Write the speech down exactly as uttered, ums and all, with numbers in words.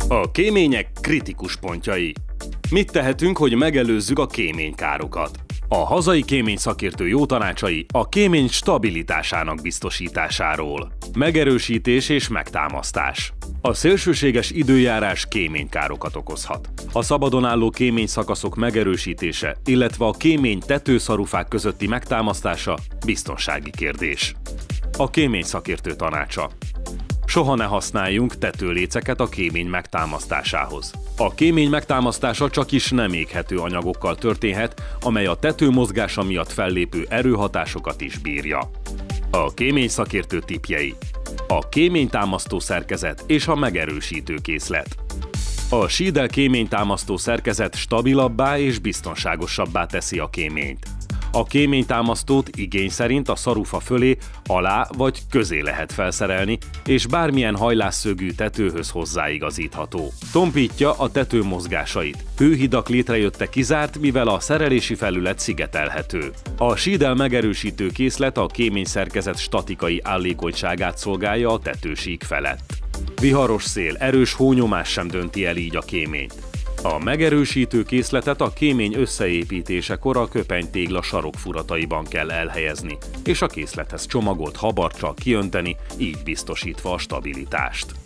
A kémények kritikus pontjai. Mit tehetünk, hogy megelőzzük a kéménykárokat? A hazai kémény szakértő jó tanácsai a kémény stabilitásának biztosításáról. Megerősítés és megtámasztás. A szélsőséges időjárás kéménykárokat okozhat. A szabadon álló kémény szakaszok megerősítése, illetve a kémény tetőszarufák közötti megtámasztása biztonsági kérdés. A kémény szakértő tanácsa. Soha ne használjunk tetőléceket a kémény megtámasztásához. A kémény megtámasztása csakis nem éghető anyagokkal történhet, amely a tető mozgása miatt fellépő erőhatásokat is bírja. A kémény szakértő tippjei. A kéménytámasztó szerkezet és a megerősítő készlet. A Schiedel kéménytámasztó szerkezet stabilabbá és biztonságosabbá teszi a kéményt. A kéménytámasztót igény szerint a szarufa fölé, alá vagy közé lehet felszerelni, és bármilyen hajlásszögű tetőhöz hozzáigazítható. Tompítja a tető mozgásait. Hőhidak létrejötte kizárt, mivel a szerelési felület szigetelhető. A Schiedel megerősítő készlet a kéményszerkezet statikai állékonyságát szolgálja a tetősík felett. Viharos szél, erős hónyomás sem dönti el így a kéményt. A megerősítő készletet a kémény összeépítésekor a köpenytégla sarokfurataiban kell elhelyezni, és a készlethez csomagolt habarccsal kiönteni, így biztosítva a stabilitást.